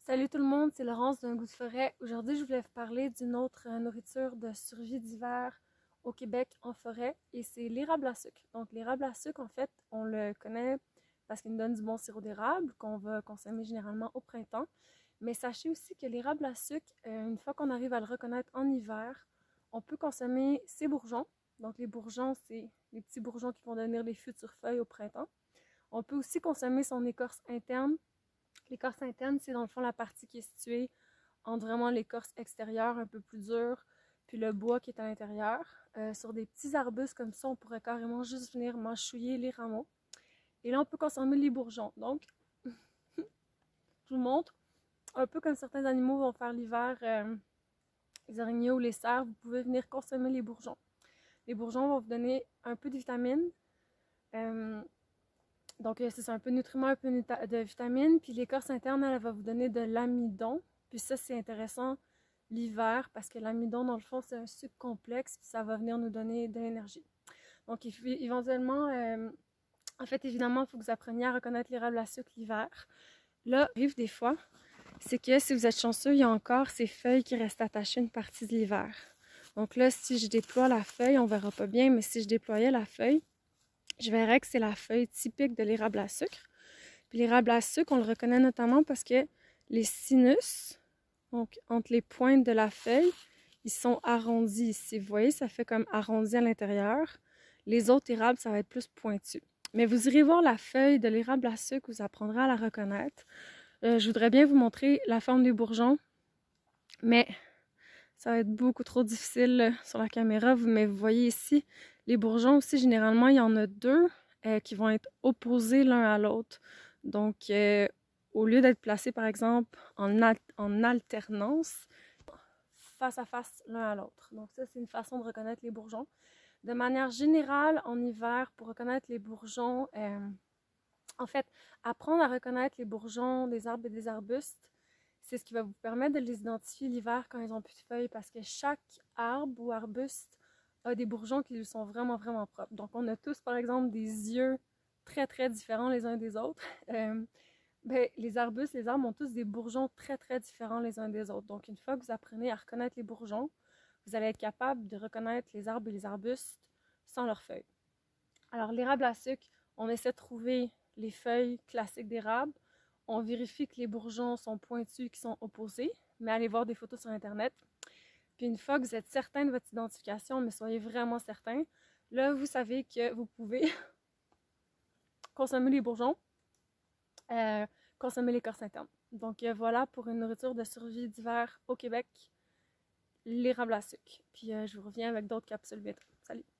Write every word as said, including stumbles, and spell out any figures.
Salut tout le monde, c'est Laurence d'un Goût de forêt. Aujourd'hui, je voulais vous parler d'une autre euh, nourriture de survie d'hiver au Québec en forêt et c'est l'érable à sucre. Donc l'érable à sucre, en fait, on le connaît parce qu'il nous donne du bon sirop d'érable qu'on va consommer généralement au printemps. Mais sachez aussi que l'érable à sucre, euh, une fois qu'on arrive à le reconnaître en hiver, on peut consommer ses bourgeons. Donc les bourgeons, c'est les petits bourgeons qui vont devenir les futures feuilles au printemps. On peut aussi consommer son écorce interne. L'écorce interne, c'est dans le fond la partie qui est située entre vraiment l'écorce extérieure un peu plus dure, puis le bois qui est à l'intérieur. Euh, sur des petits arbustes comme ça, on pourrait carrément juste venir mâchouiller les rameaux. Et là, on peut consommer les bourgeons. Donc, je vous montre, un peu comme certains animaux vont faire l'hiver, euh, les araignées ou les cerfs, vous pouvez venir consommer les bourgeons. Les bourgeons vont vous donner un peu de vitamines. Euh, Donc, c'est un peu de nutriments, un peu de vitamines. Puis l'écorce interne, elle va vous donner de l'amidon. Puis ça, c'est intéressant l'hiver parce que l'amidon, dans le fond, c'est un sucre complexe. Puis ça va venir nous donner de l'énergie. Donc, éventuellement, euh, en fait, évidemment, il faut que vous appreniez à reconnaître l'érable à sucre l'hiver. Là, arrive des fois, c'est que si vous êtes chanceux, il y a encore ces feuilles qui restent attachées une partie de l'hiver. Donc là, si je déploie la feuille, on verra pas bien, mais si je déployais la feuille, je verrais que c'est la feuille typique de l'érable à sucre. Puis l'érable à sucre, on le reconnaît notamment parce que les sinus, donc entre les pointes de la feuille, ils sont arrondis ici. Vous voyez, ça fait comme arrondi à l'intérieur. Les autres érables, ça va être plus pointu. Mais vous irez voir la feuille de l'érable à sucre, vous apprendrez à la reconnaître. Euh, je voudrais bien vous montrer la forme des bourgeons, mais ça va être beaucoup trop difficile sur la caméra. Mais vous voyez ici, les bourgeons aussi, généralement, il y en a deux euh, qui vont être opposés l'un à l'autre. Donc, euh, au lieu d'être placés, par exemple, en, al en alternance, face à face l'un à l'autre. Donc ça, c'est une façon de reconnaître les bourgeons. De manière générale, en hiver, pour reconnaître les bourgeons, euh, en fait, apprendre à reconnaître les bourgeons des arbres et des arbustes, c'est ce qui va vous permettre de les identifier l'hiver quand ils n'ont plus de feuilles parce que chaque arbre ou arbuste a des bourgeons qui lui sont vraiment, vraiment propres. Donc, on a tous, par exemple, des yeux très, très différents les uns des autres. Euh, ben, les arbustes, les arbres ont tous des bourgeons très, très différents les uns des autres. Donc, une fois que vous apprenez à reconnaître les bourgeons, vous allez être capable de reconnaître les arbres et les arbustes sans leurs feuilles. Alors, l'érable à sucre, on essaie de trouver les feuilles classiques d'érable. On vérifie que les bourgeons sont pointus, qui sont opposés, mais allez voir des photos sur Internet. Puis une fois que vous êtes certain de votre identification, mais soyez vraiment certain, là, vous savez que vous pouvez consommer les bourgeons, euh, consommer l'écorce interne. Donc euh, voilà pour une nourriture de survie d'hiver au Québec, l'érable à sucre. Puis euh, je vous reviens avec d'autres capsules bientôt. Salut!